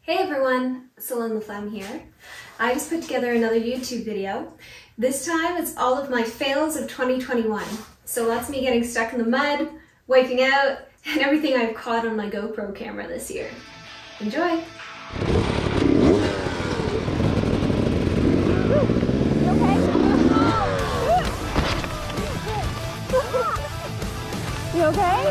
Hey everyone, Celine Laflamme here. I just put together another YouTube video. This time it's all of my fails of 2021. So lots of me getting stuck in the mud, wiping out, and everything I've caught on my GoPro camera this year. Enjoy! You okay?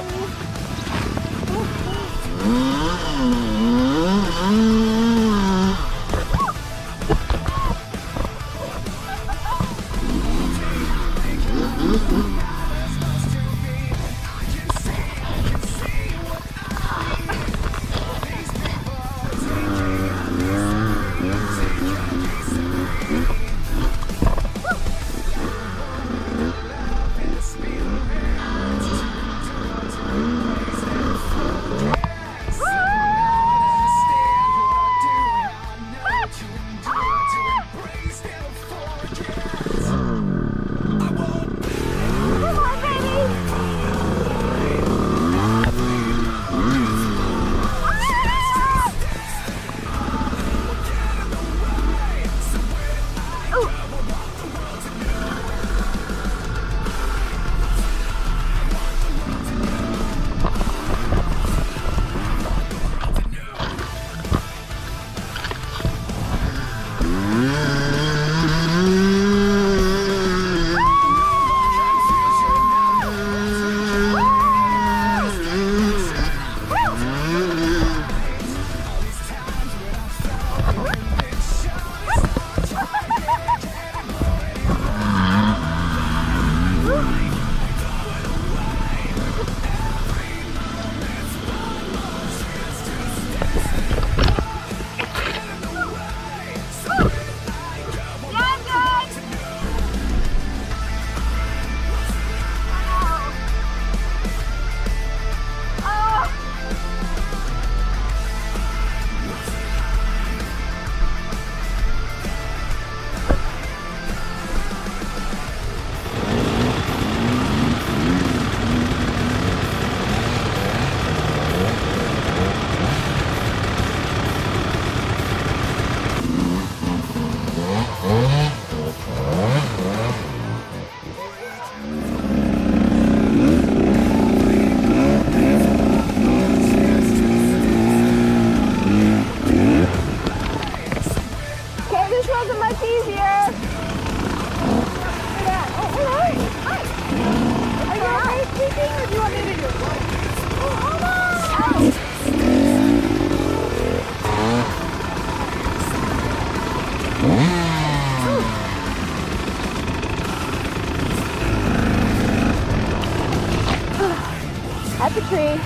At the tree.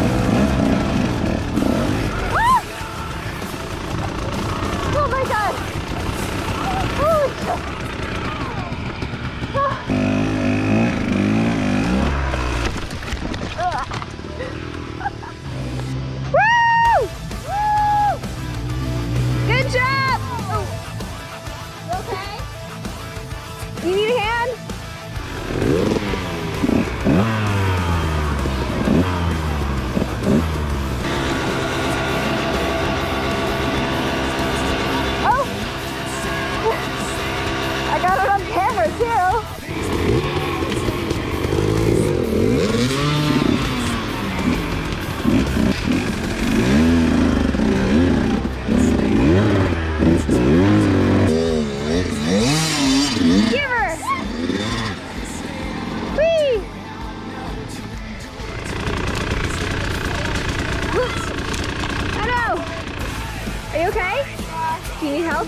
Ah! Oh my god! Oh. Woo! Woo! Good job! Oh. You okay? You need a hand? Are you okay? Do you need help?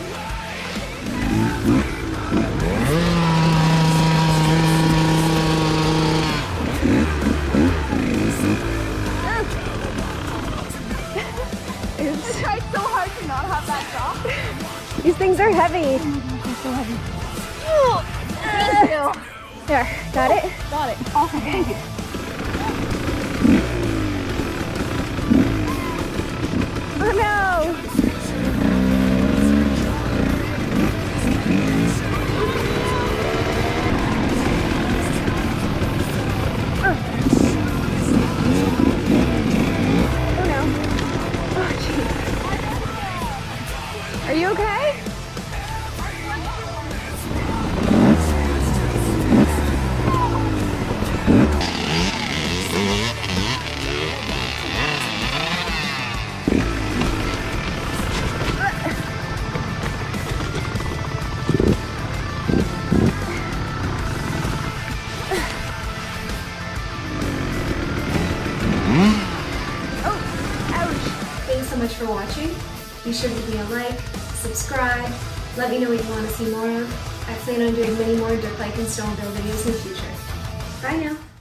I tried so hard to not have that drop. These things are heavy. They're so heavy. Thank you. There, got it? Got it. Awesome, thank you. Oh no! Oh no. Oh jeez. Are you okay? Thanks so much for watching. Be sure to give me a like, subscribe, let me know what you want to see more of. I plan on doing many more dirt bike and snowmobile videos in the future. Bye now.